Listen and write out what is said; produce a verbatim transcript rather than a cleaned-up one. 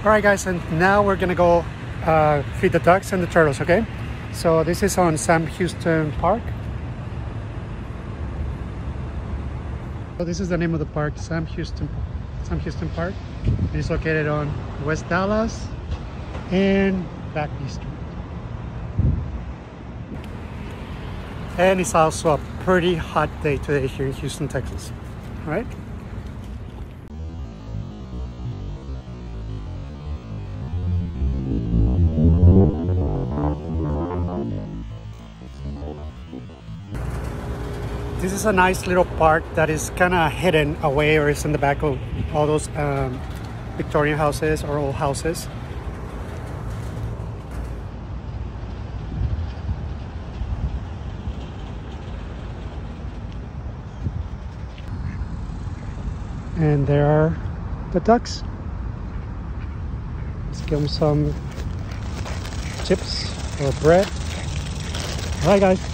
Alright guys, and now we're gonna go uh, feed the ducks and the turtles, okay? So this is on Sam Houston Park. So this is the name of the park, Sam Houston, Sam Houston Park. It's located on West Dallas and Backby Street. And it's also a pretty hot day today here in Houston, Texas. Alright? This is a nice little park that is kind of hidden away, or is in the back of all those um, Victorian houses or old houses. And there are the ducks. Let's give them some chips or bread. All right, guys.